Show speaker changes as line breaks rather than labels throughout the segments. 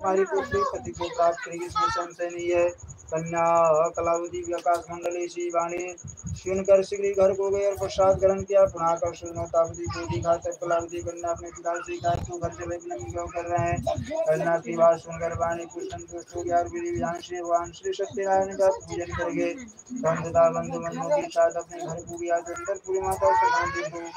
तुम्हारी पुत्री पति को प्राप्त करेगी, इसमें संशय नहीं है। कन्या कलावती आकाश मंडली श्री वाणी सुनकर शीघ्र घर को गए और प्रसाद ग्रहण किया। पुनः आकाशवती को दिखा तब कलावती कन्या अपने पिता से कहा तो घर से वैज्ञानिक क्यों कर रहे हैं। कन्या की बात सुनकर वाणी को संतुष्ट हो गया और विधि विधान से भगवान श्री सत्यनारायण का पूजन करके बंधुता बंधु बंधुओं के साथ अपने घर को गया। तो अंदर पूरी माता सती को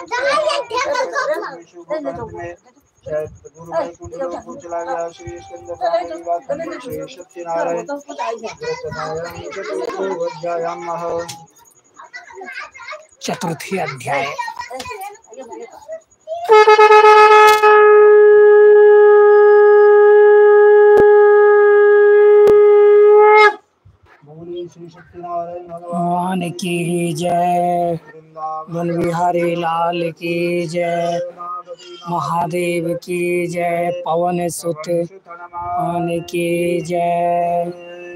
भगवान में गुरु वैकुंठ लोक को चला गया। श्री स्कंद प्राणी बात श्री सत्यनारायण
चतुर्थी अध्याय। भगवान की जय, वन बिहारी लाल की जय, महादेव की जय, पवन सुत भगवान की जय।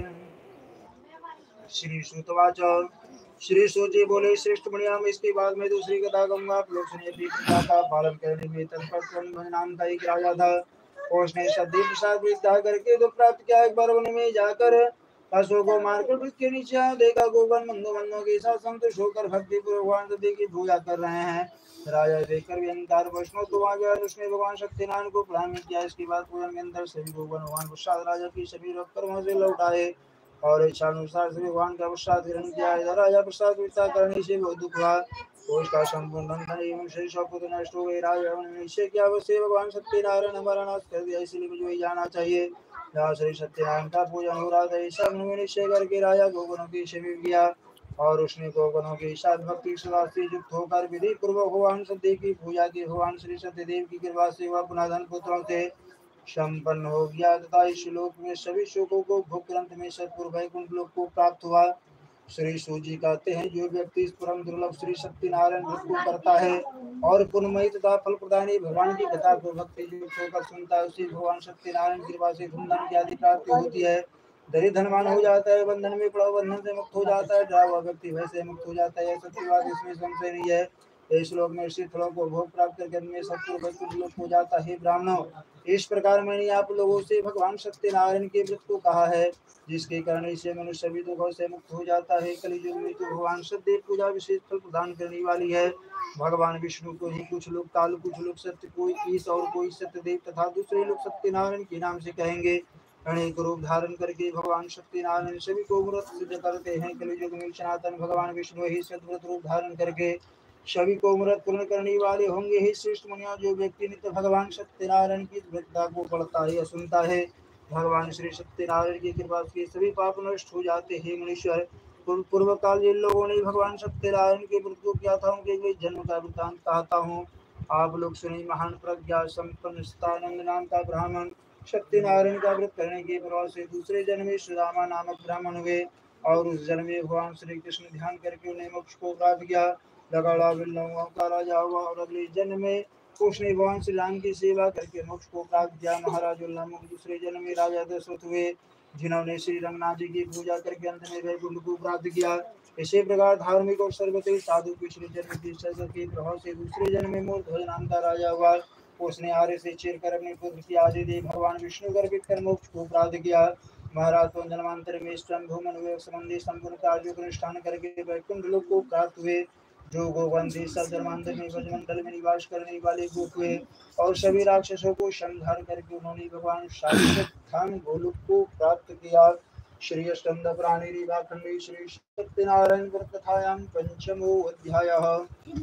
श्री सुतवाच श्री सूजी बोले श्रेष्ठ मुनिया, इसके बाद में दूसरी कथा कहूंगा। आप लोग सुनिए। पिता का पालन करने में तत्पर नाम का एक राजा था। उसने सदी प्रसाद विद्या करके तो प्राप्त किया। एक बार वन में जाकर पशुओं को मारकर वृक्ष के नीचे देखा गोवन बंधु बंधुओं के साथ संतुष्ट होकर भक्ति पूर्वक भगवान सती की पूजा कर रहे हैं। राजा देखकर भी अहंकार वैष्णव तो आ गया। उसने भगवान सत्यनारायण को प्रणाम किया। इसके बाद पूजन के अंदर सभी गोवन भगवान प्रसाद राजा की सभी रखकर वहां से लौट आए और इच्छानुसार से भगवान का प्रसाद ग्रहण किया। इधर राजा प्रसाद विस्तार करने से बहुत दुख हुआ। उसका संपूर्ण धन एवं शेष पुत्र नष्ट हो गए। राजा ने निश्चय किया अवश्य भगवान सत्यनारायण हमारा नाश कर दिया, इसलिए मुझे वही जाना चाहिए जहाँ श्री सत्यनारायण का पूजन हो रहा था। ऐसा निश्चय करके राजा गोगनों की सेवा किया और उसने गोगनों के साथ भक्ति सुवास से युक्त होकर विधि पूर्वक भगवान सत्य की पूजा की। भगवान श्री सत्यदेव की कृपा से वह पुनः धन पुत्रों से संपन्न हो गया तथा इस श्लोक में सभी शोकों को भोग ग्रंथ में सतपुर वैकुंठ लोक को प्राप्त हुआ। श्री सूजी कहते हैं जो व्यक्ति इस परम दुर्लभ श्री सत्यनारायण व्रत को करता है और पुण्यमयी तथा फल प्रदानी भगवान की कथा को भक्ति युक्त होकर सुनता है, उसे भगवान सत्यनारायण की कृपा से धन धन की आदि प्राप्ति होती है। दरिद्र धनवान हो जाता है, बंधन में पड़ा बंधन से मुक्त हो जाता है, डरा हुआ व्यक्ति वैसे मुक्त हो जाता है। सत्य बात इसमें संशय नहीं है। इस श्लोक में इसी फलों को भोग प्राप्त करके में सत्पुर वैकुंठ लोक हो जाता है। ब्राह्मणों, इस प्रकार मैंने आप लोगों से भगवान सत्यनारायण के व्रत को कहा है, जिसके कारण इससे मनुष्य सभी दुखों से मुक्त हो जाता है। कलियुग में तो भगवान सत्य पूजा विशेष फल प्रदान करने वाली है। भगवान विष्णु को ही कुछ लोग काल, कुछ लोग सत्य, कोई ईश और कोई सत्यदेव तथा दूसरे लोग सत्यनारायण के नाम से कहेंगे। अनेक रूप धारण करके भगवान सत्यनारायण सभी को व्रत सिद्ध करते हैं। कलियुग में सनातन भगवान विष्णु ही सद्व्रत रूप धारण करके सभी को व्रत पूर्ण करने वाले होंगे। ही श्रेष्ठ मुनियों, जो व्यक्ति नित्य भगवान सत्यनारायण की व्रतता को पढ़ता है या सुनता है, भगवान श्री सत्यनारायण की कृपा से सभी पाप नष्ट हो जाते हैं। मनुष्य पूर्व काल जिन लोगों ने भगवान सत्यनारायण के व्रत को किया था उनके लिए जन्म का वृत्तांत कहता हूँ, आप लोग सुनिए। महान प्रज्ञा संपन्न स्थानंद नाम का ब्राह्मण सत्यनारायण का व्रत करने के प्रभाव से दूसरे जन्म में सुदामा नामक ब्राह्मण हुए और उस जन्म में भगवान श्री कृष्ण ध्यान करके उन्हें मोक्ष को प्राप्त किया। लगाड़ा बिल्लों का राजा हुआ और अगले जन्म में उसने भगवान श्री राम की सेवा करके मोक्ष को प्राप्त किया। महाराज नामक दूसरे जन्म में राजा दशरथ हुए, जिन्होंने श्री रंगनाथ जी की पूजा करके अंत में वैकुंठ को प्राप्त किया। इसी प्रकार धार्मिक और सर्वत्र साधु पिछले जन्म की सजा के प्रभाव से दूसरे जन्म में मूर्धज नाम का राजा हुआ। उसने आर्य से चीर कर अपने पुत्र की आदि दे भगवान विष्णु कर कर मोक्ष को प्राप्त किया। महाराज तो जन्मांतर में स्वयं मनु संबंधी संपूर्ण कार्यों का अनुष्ठान करके वैकुंठ लोक को प्राप्त हुए। जो गोवंशी सब जन्मांतर में ब्रजमंडल में निवास करने वाले गोप हुए और सभी राक्षसों को संहार करके उन्होंने भगवान शाश्वत धाम गोलोक को प्राप्त किया। श्री स्कंद प्राणी खंडे श्री सत्यनारायण व्रत कथायां पंचमो अध्यायः।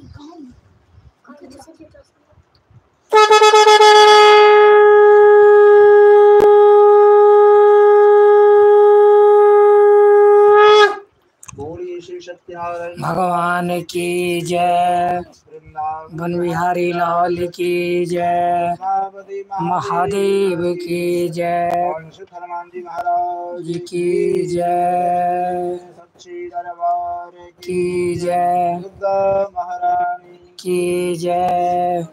भगवान की जय, वन बिहारी लाल की जय, महादेव की जय, महाराज की जय,
सच्ची दरबार
की जय,
महारानी
की जय।